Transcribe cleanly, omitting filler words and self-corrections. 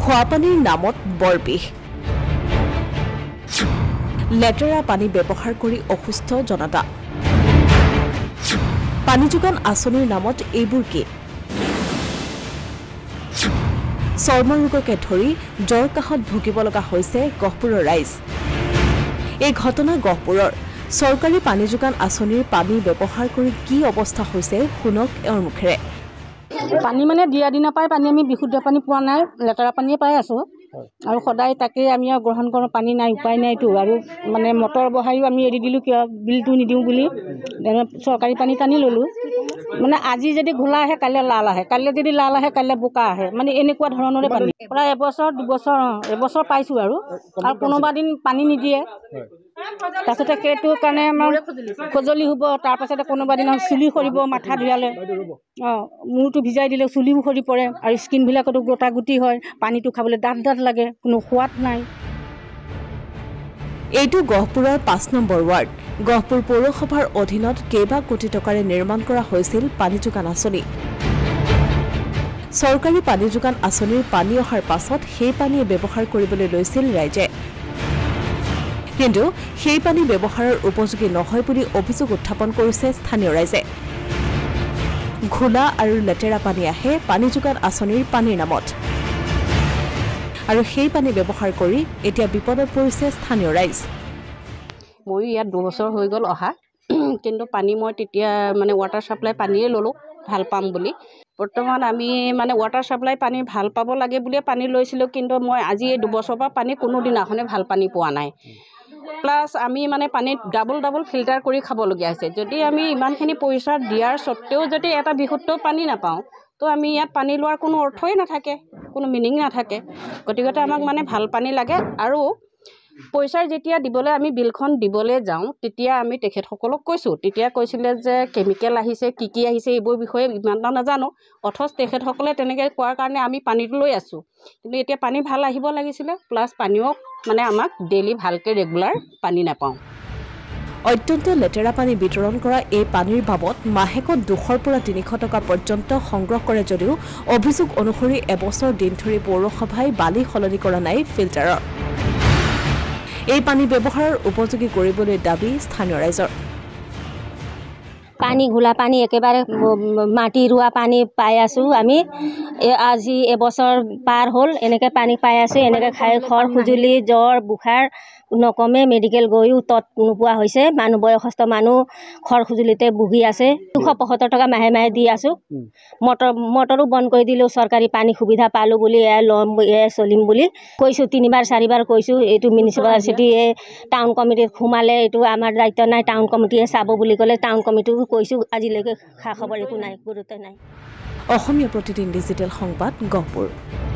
খোৱা পানীৰ নামত বৰবিষ লেতেৰা পানী ব্যৱহাৰ কৰি অসুস্থ জনতা পানী যোগান আঁচনিৰ নামত এইবোৰ কি চৰ্মৰোগকে ধৰি জ্বৰ কাহত ভুগিব লগা হৈছে গহপুৰৰ ৰাইজ এই ঘটনা গহপুৰৰ চৰকাৰী পানী যোগান আঁচনিৰ পানী ব্যৱহাৰ কৰি কি অৱস্থা হৈছে শুনক এওঁৰ মুখেৰে পানী মানে দিয়া দিনা পাই পানী আমি বিশুদ্ধ পানী পোৱা নাই লেতেৰা পানীয়ে পাই আছো আৰু সদায় তাকে আমি গ্ৰহণ কৰোঁ পানী নাই উপায় নাইতো আৰু মানে মটৰ বহাইও আমি এৰি দিলোঁ কিয় বিলটো নিদিওঁ বুলি চৰকাৰী পানী টানি ল'লোঁ মানে আজি যদি ঘোলা আহে কাইলৈ লাল আহে কাইলৈ যদি লাল আহে কাইলৈ বোকা আহে মানে এনেকুৱা ধৰণৰে পানী প্ৰায় এবছৰ দুবছৰ এবছৰ পাইছোঁ আৰু কোনোবা দিন পানী নিদিয়ে তাৰপিছতে সেইটো কাৰণে আমাৰ খজুলি হ'ব তাৰপাছতে কোনোবা দিনা চুলি সৰিব মাথা ধুৱালে মূৰটো ভিজাই দিলে চুলিও সৰি পৰে আৰু স্কিনবিলাকতো গোটা গুটি হয় পানীটো খাবলৈ ডাঠ ডাঠ লাগে কোনো সোৱাদ নাই এইটো গহপুৰৰ ৫ নম্বৰ ৱাৰ্ড গহপুৰ পৌৰসভাৰ অধীনত কেইবা কোটি টকাৰে নিৰ্মাণ কৰা হৈছিল পানী যোগান আঁচনি চৰকাৰী পানী যোগান আঁচনিৰ পানী অহাৰ পাছত সেই পানী ব্যৱহাৰ কৰিবলৈ লৈছিল ৰাইজে কিন্তু সেই পানী ব্যৱহাৰৰ উপযোগী নহয় বুলি অভিযোগ উত্থাপন কৰিছে স্থানীয় ৰাইজে ঘোলা আৰু লেতেৰা পানী আহে পানী যোগান আঁচনিৰ পানীৰ নামত আৰু সেই পানী ব্যৱহাৰ কৰি এতিয়া বিপদত পৰিছে স্থানীয় ৰাইজ মই ইয়াত ২ বছৰ হৈ গ'ল অহা কিন্তু পানী মই তেতিয়া মানে ৱাটাৰ ছাপ্লাই পানীয়ে ল'লোঁ ভাল পাম বুলি বৰ্তমান আমি মানে ৱাটাৰ ছাপ্লাই পানী ভাল পাব লাগে বুলিয়ে পানী লৈছিলোঁ কিন্তু মই আজি এই ২ বছৰৰ পৰা পানী কোনো দিনাখনে ভাল পানী পোৱা নাই প্লাছ আমি মানে পানীত ডাবল ফিল্টাৰ কৰি খাবলগীয়া হৈছে যদি আমি ইমানখিনি পইচা দিয়াৰ স্বত্তেও যদি এটা বিশুদ্ধ পানী নাপাওঁ তো আমি ইয়াত পানী লোৱাৰ কোনো অৰ্থই নাথাকে কোনো মিনিং নাথাকে গতিকে আমাক মানে ভাল পানী লাগে আৰু পইচা যেতিয়া দিবলৈ আমি বিলখন দিবলৈ যাওঁ তেতিয়া আমি তেখেতসকলক কৈছোঁ তেতিয়া কৈছিলে যে কেমিকেল আহিছে কি আহিছে এইবোৰ বিষয়ে ইমান এটা নাজানো অথচ তেখেতসকলে তেনেকৈ কোৱাৰ কাৰণে আমি পানীটো লৈ আছোঁ কিন্তু এতিয়া পানী ভাল আহিব লাগিছিলে প্লাছ পানীও মানে আমাক ডেইলি ভালকৈ ৰেগুলাৰ পানী নাপাওঁ অত্যন্ত লেতেৰা পানী বিতৰণ কৰা এই পানীৰ বাবদ মাহেকত ২০০ পৰা ৩০০ টকা পৰ্যন্ত সংগ্ৰহ কৰে যদিও অভিযোগ অনুসৰি এবছৰ দিন ধৰি পৌৰসভাই বালি সলনি কৰা নাই ফিল্টাৰৰ এই পানী ব্যৱহাৰৰ উপযোগী কৰিবলৈ দাবী স্থানীয় ৰাইজৰ পানী ঘোলা পানী একেবাৰে মাটি ৰোৱা পানী পাই আছোঁ আমি আজি এবছৰ পাৰ হ'ল এনেকৈ পানী পাই আছোঁ এনেকৈ খাই খৰ খুজুলি জ্বৰ বুখাৰ নকমে মেডিকেল গৈও তত নোপোৱা হৈছে মানুহ বয়সস্থ মানুহ খৰ খুজুলিতে ভুগি আছে ২৭৫ টকা মাহে মাহে দি আছোঁ মটৰো বন্ধ কৰি দিলোঁ চৰকাৰী পানী সুবিধা পালোঁ বুলি ল'ম চলিম বুলি কৈছোঁ ৩বাৰ ৪বাৰ কৈছোঁ এইটো মিউনিচিপালিটি টাউন কমিটিত সোমালে এইটো আমাৰ দায়িত্ব নাই টাউন কমিটিয়ে চাব বুলি ক'লে টাউন কমিটিও কৈছোঁ আজিলৈকে খা খবৰ একো নাই গুৰুত্ব নাই অসমীয়া প্ৰতিদিন ডিজিটেল সংবাদ গহপুৰ।